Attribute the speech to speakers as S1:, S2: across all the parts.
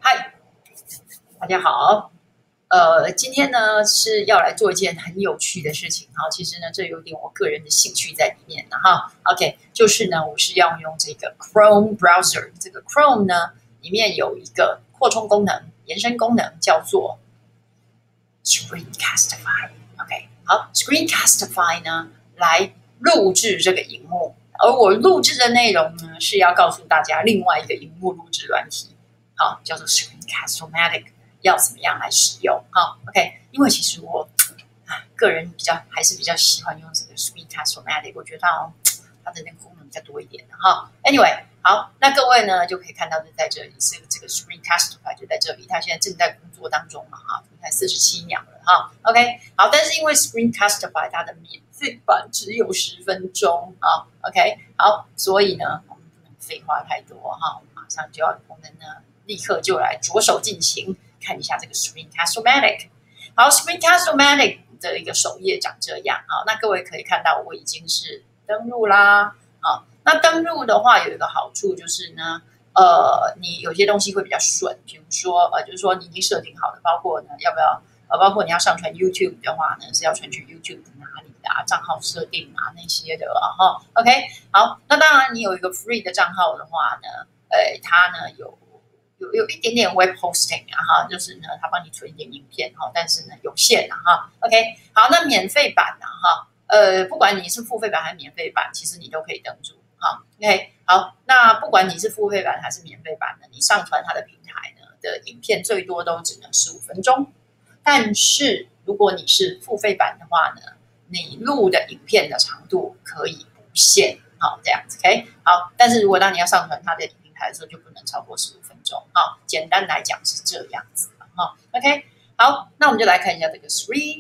S1: 嗨，大家好。今天呢是要来做一件很有趣的事情哈。其实呢，这有点我个人的兴趣在里面的哈。OK，就是呢，我是要用这个 Chrome browser，这个 Chrome 呢里面有一个扩充功能、延伸功能，叫做 Screencastify。OK，好，Screencastify 呢来录制这个荧幕，而我录制的内容呢是要告诉大家另外一个荧幕录制软体。好，叫做 Screencast-O-Matic， 要怎么样来使用？好 ，OK， 因为其实我个人还是比较喜欢用这个 Screencast-O-Matic， 我觉得它的那个功能比较多一点的哈。Anyway， 好，那各位呢就可以看到就在这里，是这个 Screencastify 就在这里，它现在正在工作当中嘛哈，你看47秒了哈。OK， 好，但是因为 Screencastify 它的免费版只有10分钟啊 ，OK， 好，所以呢我们不能废话太多哈，马上就要我们呢。立刻就来着手进行看一下这个 Screencast-O-Matic。好 ，Screencast-O-Matic 的一个首页长这样啊。那各位可以看到，我已经是登录啦。啊，那登录的话有一个好处就是呢，你有些东西会比较顺，比如说就是说你已经设定好了，包括呢要不要包括你要上传 YouTube 的话呢，是要传去 YouTube 哪里的账号设定啊那些的哈。OK， 好，那当然你有一个 free 的账号的话呢，它呢有一点点 web hosting 啊哈，就是呢，它帮你存一点影片哈，但是呢有限啊哈。OK， 好，那免费版啊哈，不管你是付费版还是免费版，其实你都可以登录哈。OK， 好，那不管你是付费版还是免费版呢，你上传它的平台呢的影片最多都只能15分钟，但是如果你是付费版的话呢，你录的影片的长度可以不限，好这样子 OK， 好，但是如果当你要上传它的平台的时候，就不能超过15分钟啊。简单来讲是这样子哈。OK， 好，那我们就来看一下这个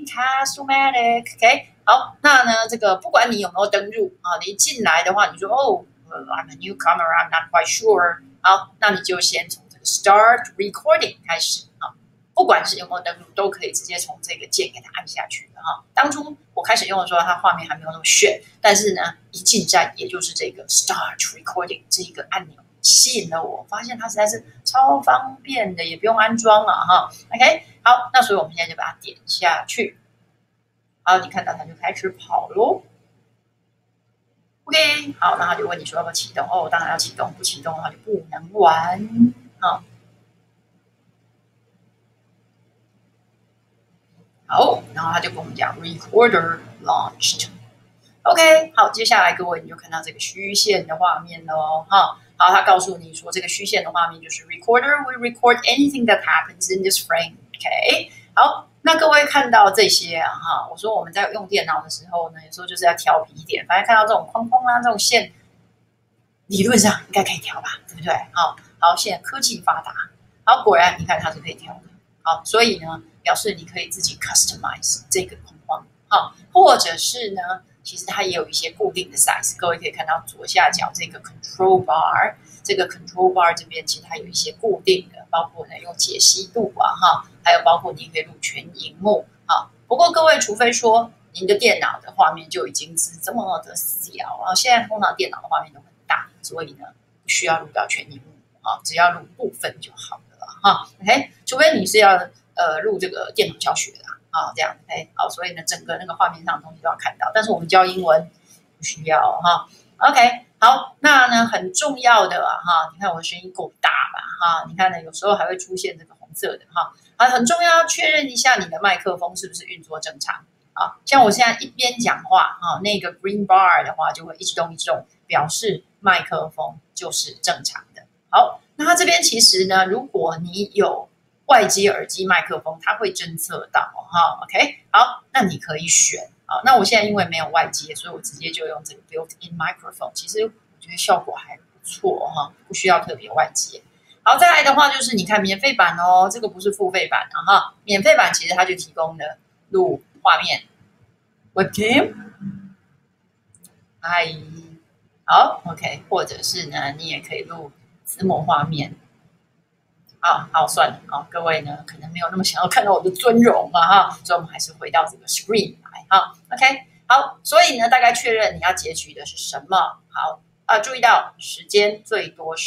S1: Screencast-O-Matic。OK， 好，那呢这个不管你有没有登入啊，你进来的话，你说I'm a newcomer, I'm not quite sure。好，那你就先从这个 Start Recording 开始啊。不管是有没有登录，都可以直接从这个键给它按下去的哈。当初我开始用的时候，它画面还没有那么炫，但是呢，一进站也就是这个 Start Recording 这一个按钮吸引了我，发现它实在是超方便的，也不用安装了哈。OK， 好，那所以我们现在就把它点下去。好，你看到它就开始跑咯。OK， 好，那他就问你说要不要启动？哦，当然要启动，不启动的话就不能玩。好。好，然后他就跟我们讲 Recorder launched。OK， 好，接下来各位你就看到这个虚线的画面喽，哈，好，他告诉你说这个虚线的画面就是 Recorder will record anything that happens in this frame。OK， 好，那各位看到这些啊，哈，我说我们在用电脑的时候呢，有时候就是要调皮一点，反正看到这种框框啊，这种线，理论上应该可以调吧，对不对？好，好，现在科技发达，好，果然你看它是可以调的。好，所以呢，表示你可以自己 customize 这个框框，好，或者是呢，其实它也有一些固定的 size。各位可以看到左下角这个 control bar， 这个 control bar 这边其实它有一些固定的，包括呢用解析度啊，哈，还有包括你可以录全荧幕啊。不过各位，除非说您的电脑的画面就已经是这么的小啊，现在通常电脑的画面都很大，所以呢不需要录到全荧幕啊，只要录部分就好了。OK， 除非你是要录这个电脑教学的啊，这样 OK， 好，所以呢，整个那个画面上的东西都要看到，但是我们教英文不需要哈。OK， 好，那呢很重要的哈，你看我的声音够大吧哈？你看呢，有时候还会出现这个红色的哈，很重要，确认一下你的麦克风是不是运作正常啊。像我现在一边讲话哈，那个 green bar 的话就会一直动一直动，表示麦克风就是正常的。好。那它这边其实呢，如果你有外接耳机麦克风，它会侦测到哈。OK， 好，那你可以选啊。那我现在因为没有外接，所以我直接就用这个 built-in microphone。其实我觉得效果还不错哈，不需要特别外接。好，再来的话就是你看免费版哦，这个不是付费版啊哈。免费版其实它就提供了录画面 webcam， 嗨，好 OK， 或者是呢，你也可以录字幕画面。好，算了，各位呢可能没有那么想要看到我的尊容哈，所以我们还是回到这个 screen 来哈。OK， 好，所以呢大概确认你要截取的是什么。好注意到时间最多15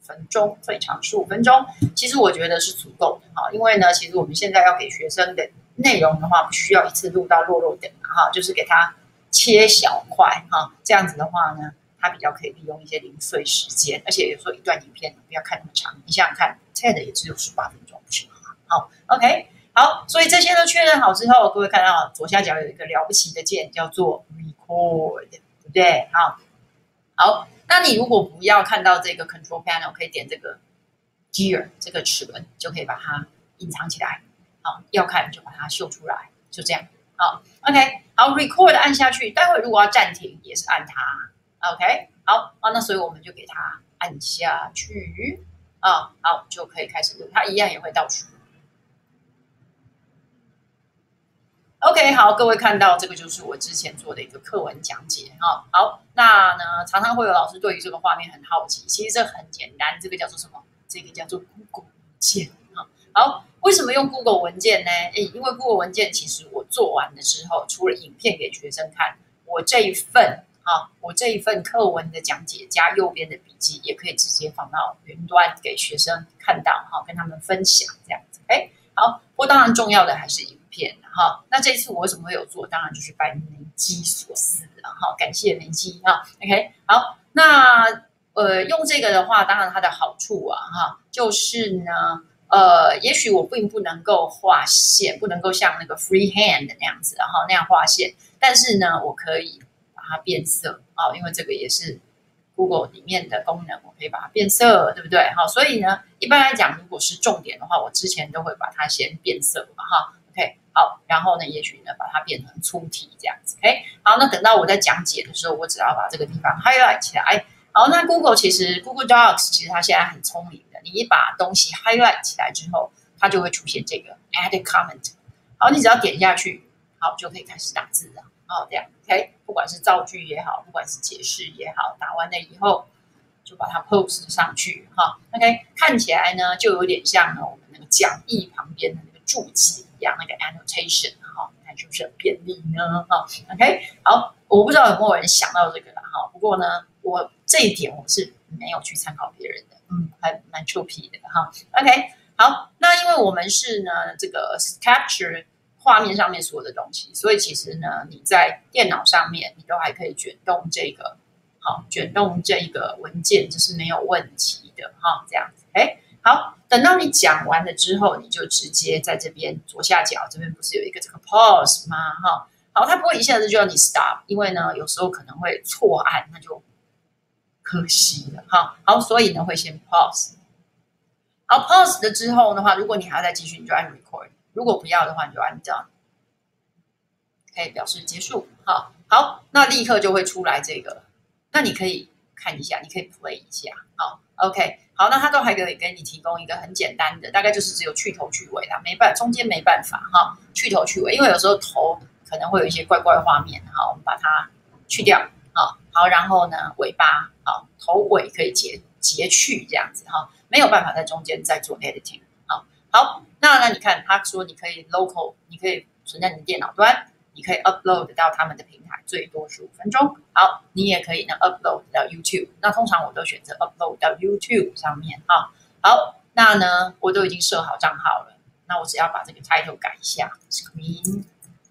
S1: 分钟，最长15分钟。其实我觉得是足够的哈，因为呢，其实我们现在要给学生的内容的话，不需要一次录到落等哈，就是给他切小块哈，这样子的话呢，他比较可以利用一些零碎时间，而且有时候一段影片不要看那么长，你想想看 ，TED 也只有18分钟，不是吗？好 ，OK。好，所以这些都确认好之后，各位看到左下角有一个了不起的键，叫做 Record， 对不对？好，那你如果不要看到这个 Control Panel， 可以点这个 Gear 这个齿轮，就可以把它隐藏起来。好，要看就把它秀出来，就这样。好 ，OK， 好 ，Record 按下去，待会如果要暂停也是按它。OK， 好，那所以我们就给它按下去好，就可以开始录，它一样也会倒数。OK， 好，各位看到这个就是我之前做的一个课文讲解哈。好，那呢常常会有老师对于这个画面很好奇，其实这很简单，这个叫做什么？这个叫做 Google 文件哈。好，为什么用 Google 文件呢？因为 Google 文件其实我做完了之后，除了影片给学生看，我这一份课文的讲解加右边的笔记，也可以直接放到云端给学生看到哈，跟他们分享这样子。好，不过当然重要的还是影片哈。那这一次我为什么会有做？当然就是拜梅基所赐了哈，感谢梅基哈。OK， 好，那用这个的话，当然它的好处就是呢，也许我并不能够画线，不能够像那个 freehand 那样子，那样画线，但是呢，我可以把它变色因为这个也是 Google 里面的功能，我可以把它变色，对不对？好，所以呢，一般来讲，如果是重点的话，我之前都会把它先变色嘛，OK， 好，然后呢，也许呢，把它变成粗体这样子 ，OK， 好，那等到我在讲解的时候，我只要把这个地方 highlight 起来。好，那 Google Docs 其实它现在很聪明的，你一把东西 highlight 起来之后，它就会出现这个 add comment。好，你只要点下去，好，就可以开始打字了。这样 OK， 不管是造句也好，不管是解释也好，打完了以后就把它 post 上去OK， 看起来呢就有点像我们那个讲义旁边的那个注解一样，那个 annotation 你看是不是很便利呢OK， 好，我不知道有没有人想到这个啦不过呢，我这一点我是没有去参考别人的，还蛮臭屁的OK， 好，那因为我们是呢这个 capture。画面上面所有的东西，所以其实呢，你在电脑上面你都还可以卷动这个，卷动这个文件，这是没有问题的这样子，好，等到你讲完了之后，你就直接在这边左下角这边不是有一个这个 pause 吗？好，它不会一下子就要你 stop， 因为呢有时候可能会错按，那就可惜了好，所以呢会先 pause。好 ，pause 了之后的话，如果你还要再继续，你就按 record。如果不要的话，你就按 done， 可以表示结束。好，那立刻就会出来这个，那你可以看一下，你可以 play 一下。OK， 好，那它都还可以给你提供一个很简单的，大概就是只有去头去尾啦，中间没办法去头去尾，因为有时候头可能会有一些怪怪画面我们把它去掉好，然后呢尾巴头尾可以截去这样子没有办法在中间再做 editing。好，那你看，他说你可以 local， 你可以存在你的电脑端，你可以 upload 到他们的平台，最多15分钟。好，你也可以呢 upload 到 YouTube。那通常我都选择 upload 到 YouTube 上面好，那呢我都已经设好账号了，那我只要把这个 title 改一下 ，Screencast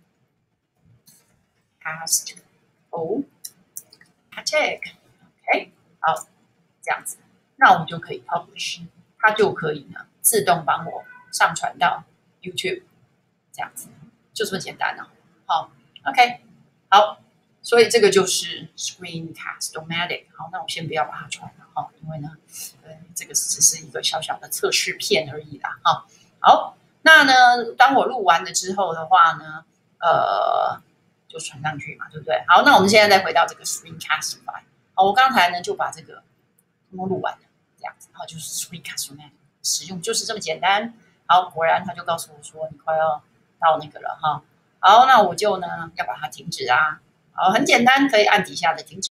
S1: OK， 好，这样子，那我们就可以 publish， 它就可以呢自动帮我上传到 YouTube， 这样子就这么简单好 ，OK， 好，所以这个就是 Screencast-O-Matic。好，那我先不要把它传了因为呢，这个只是一个小小的测试片而已啦好，那呢，当我录完了之后的话呢，就传上去嘛，对不对？好，那我们现在再回到这个 Screencastify。好，我刚才呢就把这个录完了，这样子就是 Screencast-O-Matic。使用就是这么简单。好，果然他就告诉我说你快要到那个了好，那我就呢要把它停止好，很简单，可以按底下的停止。